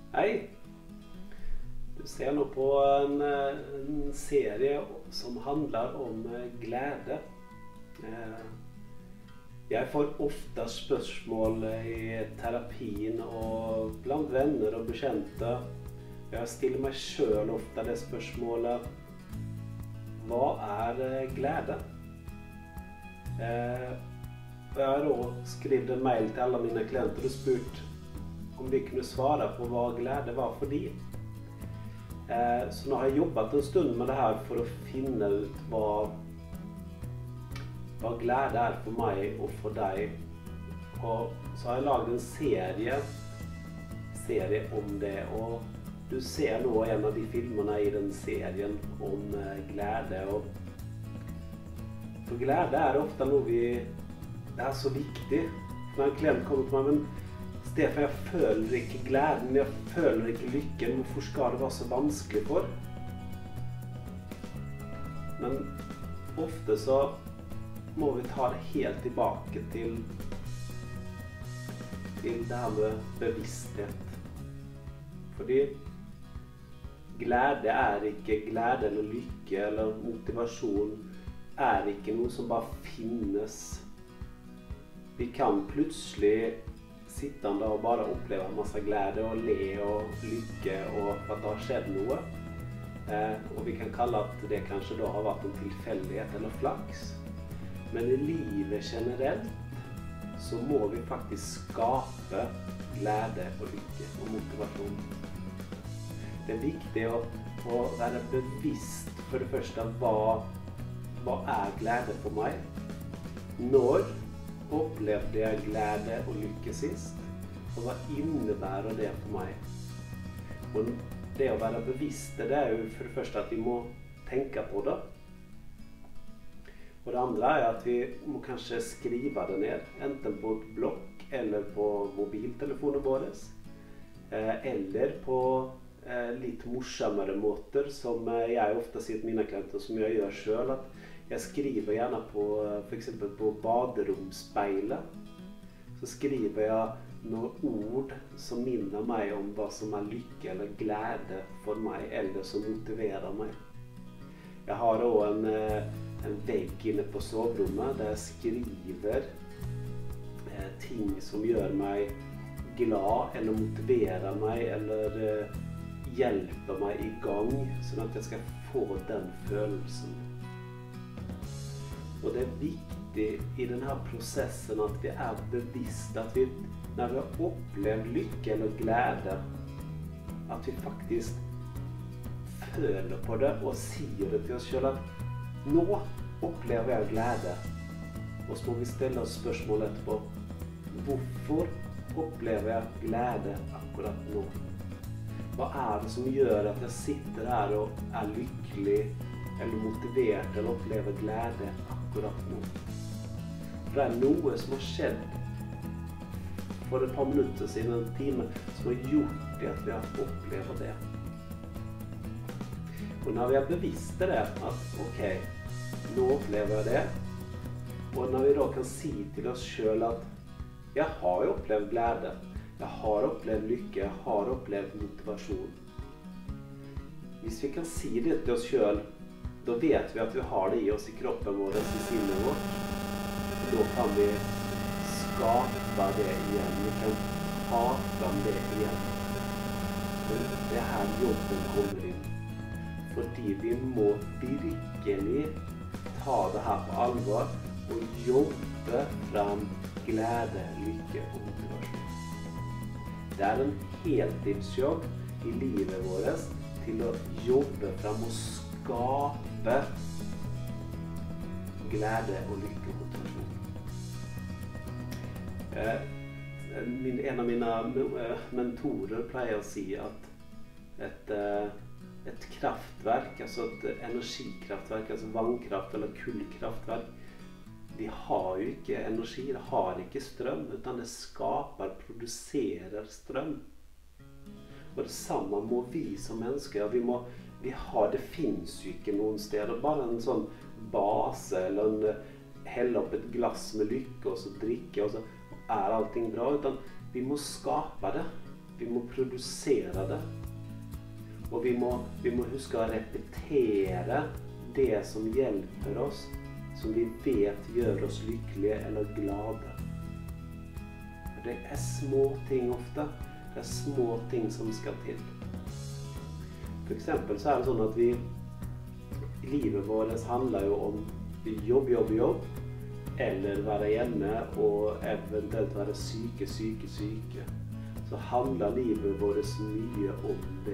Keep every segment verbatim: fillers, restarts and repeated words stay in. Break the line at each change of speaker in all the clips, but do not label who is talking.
Hei! Du ser nå på en, en serie som handler om glede. Jeg får ofte spørsmål i terapien og blant venner og bekjente. Jeg stiller meg selv ofte det spørsmålet: hva er glede? Jeg har også skrevet en mail til alle mine klienter og spurt om de kunne svare på hva glede var for dem. Så nå har jeg jobbet en stund med det her for å finne ut hva, hva glede er for meg og for deg. Og så har jeg laget en serie, serie om det, og du ser nå en av de filmene i den serien om glede. Og for glede er ofte noe vi, det er så viktig. Når en klient kommer til meg, men Stefan, jeg føler ikke gleden, jeg føler ikke lykken, hvorfor skal det være så vanskelig for? Men ofte så må vi ta det helt tilbake til, til det her med bevissthet. Fordi glede er ikke glede eller lykke eller motivasjon, er ikke noe som bare finnes. Vi kan plutselig sittende og bare oppleve masse glede og le og lykke og at det har skjedd noe. Eh, og vi kan kalle at det kanskje da har vært en tilfeldighet eller flaks. Men i livet generelt så må vi faktisk skape glede og lykke og motivasjon. Det er viktig å, å være bevisst for det første hva, hva er glede for meg? Når opplevde jeg glede og lykke sist? Og hva innebærer det for meg? Og det å være bevisst, det er jo for det første at vi må tenke på det. Og det andre er at vi må kanskje skrive det ned, enten på et blokk eller på mobiltelefonen vår, eller på litt morsommere måter, som jeg ofte sier til mine klienter, som jeg gjør selv, at jeg skriver gjerne på, for eksempel på baderomspeilet, så skriver jeg noen ord som minner meg om hva som er lykke eller glede for meg, eller som motiverer meg. Jeg har også en, en vegg inne på soverommet der jeg skriver eh, ting som gjør meg glad, eller motiverer meg, eller eh, hjelper meg i gang, sånn at jeg skal få den følelsen. Og det er viktig i denne prosessen at vi er bevisst, at vi, når vi har opplevd lykke eller glede, at vi faktisk føler på det og sier det til oss selv at nå opplever jeg glede. Og så må vi stille oss spørsmål etterpå: hvorfor opplever jeg glede akkurat nå? Hva er det som gjør at jeg sitter her og er lykkelig eller motivert eller opplever glede akkurat nå? For det er noe som har skjedd for et par minutter siden, en time, som har gjort det at vi har opplevd det. Og når vi er bevisste det, at ok, nå opplever jeg det, og når vi da kan si til oss selv at jeg har jo opplevd glede, jeg har opplevd lykke, jeg har opplevd motivasjon. Hvis vi kan si det til oss selv, da vet vi at vi har det i oss, i kroppen vår, i sinnet vårt. Da kan vi skape det igjen, vi kan ta fram det igjen. Og det er her jobben kommer inn. Fordi vi må virkelig ta det her på alvor og jobbe fram glede, lykke og motivasjon. Det er en heltidsjobb i livet vårt til å jobbe fram og skape glede og lykke og motivasjon. En av mine mentorer pleier å si at et, et kraftverk, altså et energikraftverk, altså vannkraft eller kullkraftverk, de har jo ikke energi, de har ikke strøm, utan det skaper, produserer strøm. Og det samme må vi som mennesker, vi må, vi har, det finnes jo ikke noen steder, bare en sånn base, eller en helle opp et glass med lykke, og så drikke, og så er allting bra, utan vi må skape det. Vi må produsere det. Og vi må, vi må huske å repetere det som hjelper oss, som vi vet gjør oss lykkelige eller glade. Det er små ting ofte. Det er små ting som skal til. For eksempel så er det sånn at vi, livet vårt handler jo om jobb, jobb, jobb, eller være hjemme og eventuelt være syke, syke, syke. Så handler livet vårt mye om det.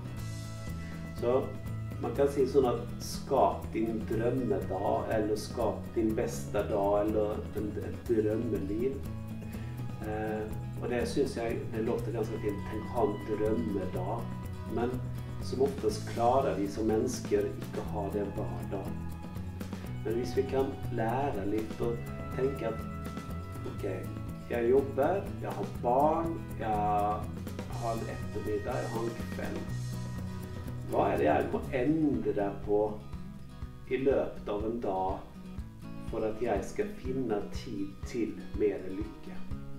Så man kan si sånn at skap din drømmedag, eller skap din beste dag, eller et drømmeliv. Eh, og det synes jeg, det låter ganske fint, tenk ha en drømmedag. Men som oftest klarer vi som mennesker ikke ha det hver dag. Men hvis vi kan lære litt og tenke at, ok, jeg jobber, jeg har barn, jeg har en ettermiddag, jeg har en kveld. Hva er det jeg må endre på i løpet av en dag for at jeg skal finne tid til mer lykke?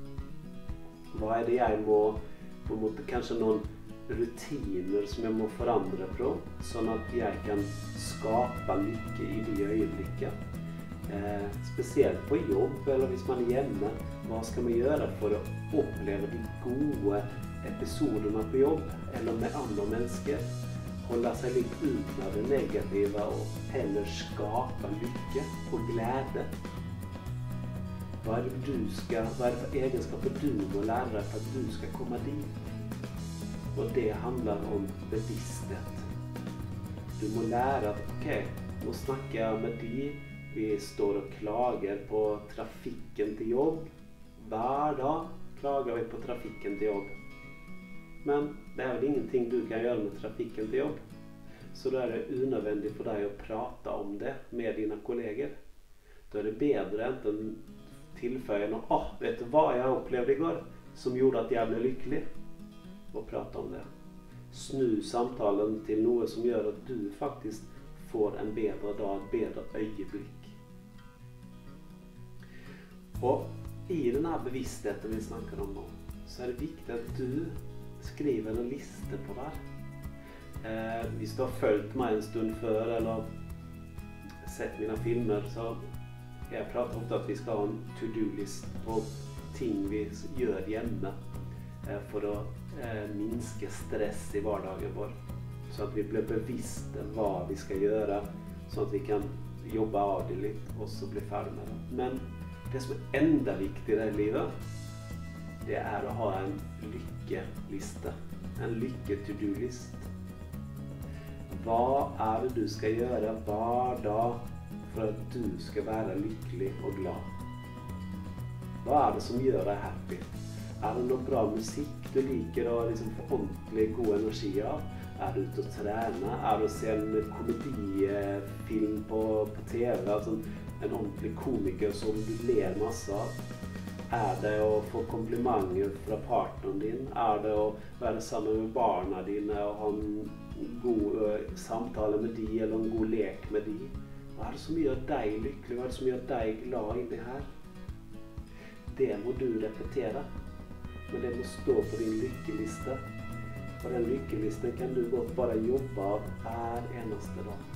Hva er det jeg må, på en måte, kanskje noen rutiner som jeg må forandre på, sånn at jeg kan skape lykke i de øyeblikket? Eh, spesielt på jobb, eller hvis man er hjemme, hva skal man gjøre for å oppleve de gode episodene på jobb, eller med andre mennesker? Holde seg litt ut av det negative og heller skape lykke og glede. Hva er det du skal, hva er det for egenskaper du må lære deg for at du skal komme dit? Og det handler om bevissthet. Du må lære at, ok, nå snakker jeg med de, vi står og klager på trafikken til jobb. Hver dag klager vi på trafikken til jobb. Men det er vel ingenting du kan gjøre med trafikken til jobb. Så da er det unødvendig for deg å prate om det med dine kolleger. Da er det bedre enten tilføye noe, «Åh, vet du hva jeg opplevde i går, som gjorde at jeg ble lykkelig?» Og prate om det. Snu samtalen til noe som gjør at du faktisk får en bedre dag, et bedre øyeblikk. Og i denne bevisstheten vi snakker om nå, så er det viktig at du skriver en liste på der. Eh, hvis du har følt meg en stund før, eller sett mine filmer, så jeg prater ofte at vi skal ha en to-do-list på ting vi gjør hjemme eh, for å eh, minske stress i hverdagen vår. Så at vi blir bevisste hva vi skal gjøre, så at vi kan jobbe av det litt, og så bli ferdig med det. Men det som er enda viktigere i livet, det er å ha en lykkeliste, en lykke-to-do-list. Hva er det du skal gjøre hver dag for at du skal være lykkelig og glad? Hva er det som gjør deg happy? Er det noe bra musikk du liker å liksom få ordentlig god energi av? Er du ute å trene? Er det å se en komedifilm på, på T V? Altså en ordentlig komiker som du ler masse av? Er det å få komplimenter fra partneren din? Er det å være sammen med barna dine og ha en god uh, samtale med de, eller en god lek med de? Hva er det som gjør deg lykkelig? Hva er det som gjør deg glad inni her? Det må du repetere. Men det må stå på din lykkeliste. Og den lykkelisten kan du godt bare jobbe av hver eneste dag.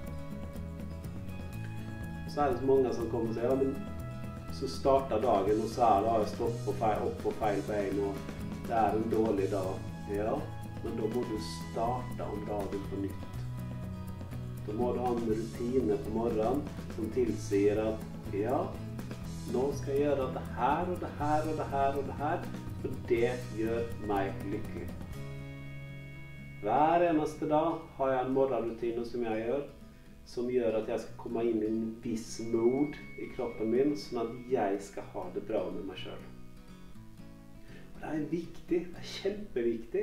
Så er det så mange som kommer og sier, ja, men så starter dagen, og så er det, jeg stått på feil, opp på feil bein, og det er en dårlig dag. Ja, men da må du starte om dagen på nytt. Da må du ha en rutine på morgenen som tilsier at, ja, nå skal jeg gjøre det her, og det her, og det her, og det her, for det gjør meg lykkelig. Hver eneste dag har jeg en morgenrutine som jeg gjør, som gjør at jeg skal komme inn i en viss mood i kroppen min, sånn at jeg skal ha det bra med meg selv. Og det er viktig, det er kjempeviktig.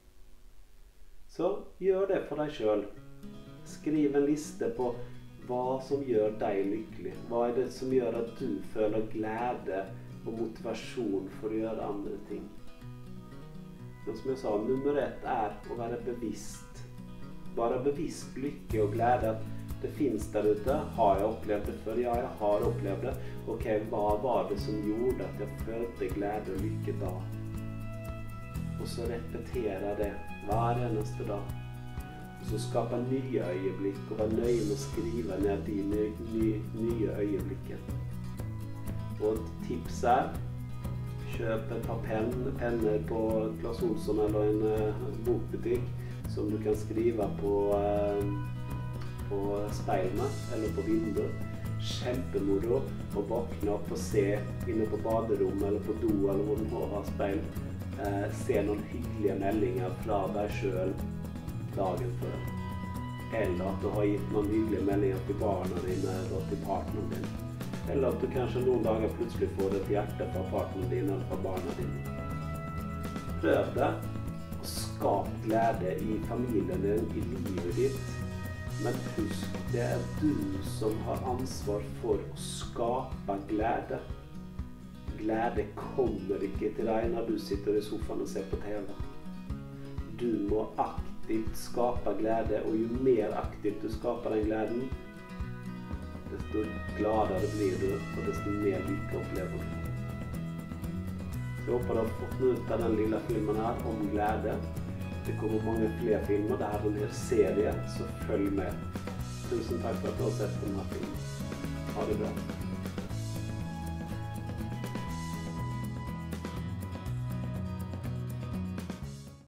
Så gjør det for deg selv. Skriv en liste på hva som gjør deg lykkelig. Hva er det som gjør at du føler glede og motivasjon for å gjøre andre ting. Men som jeg sa, nummer ett er å være bevisst. Bare bevisst lykke og glede. Det finnes der ute. Har jeg opplevd det før? Ja, jeg har opplevd det. Ok, hva var det som gjorde at jeg følte glede og lykke da? og så repetere det hver eneste dag. Og så skape nye øyeblikk, og være nøye med å skrive ned de nye, nye, nye øyeblikkene. Og et tips er, kjøp et par pen, penner på Claes Olsson eller en uh, bokbutikk som du kan skrive på, uh, på speilene eller på vinduet. Kjempemoro å våkne opp og se inne på baderommet eller på do eller hvor du må ha speil. Uh, se noen hyggelige meldinger fra deg selv dagen før. Eller at du har gitt noen hyggelige meldinger til barna dine eller til partneren din. Eller at du kanskje noen dager plutselig får et hjerte fra partneren din eller fra barna dine. Prøv det, og skap glede i familien din, i livet ditt. Men husk, det er du som har ansvar for å skape glede. Glede kommer ikke til deg når du sitter i sofaen og ser på T V. Du må aktivt skape glede, og jo mer aktivt du skaper den gleden, desto gladere blir du, og desto mer lykke opplever du. Så jeg håper du har fått ut av den lille filmen her om glede. Det kommer mange flere filmer, det er en hel serie, så følg med. Tusen takk for at du har sett denne filmen. Ha det bra.